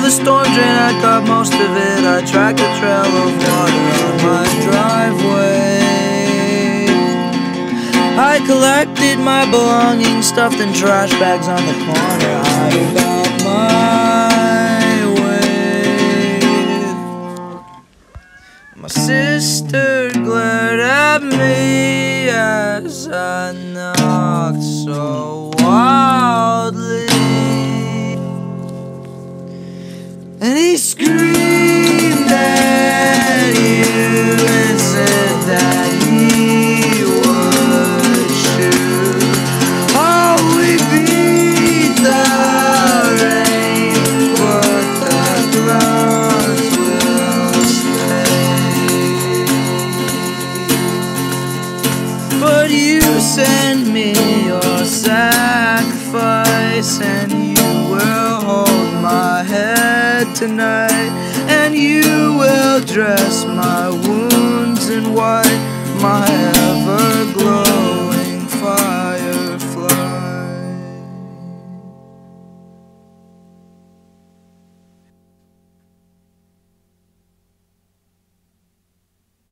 the storm drain, I caught most of it. I tracked a trail of water on my driveway. I collected my belongings stuffed in trash bags on the corner. I found my way. My sister glared at me as I knocked so wildly, and he screamed at you and said that he would shoot. Oh, we beat the rain, but the clouds will stay. But you send me your sacrifice, and you will hold my head tonight, and you will dress my wounds in white, my ever-glowing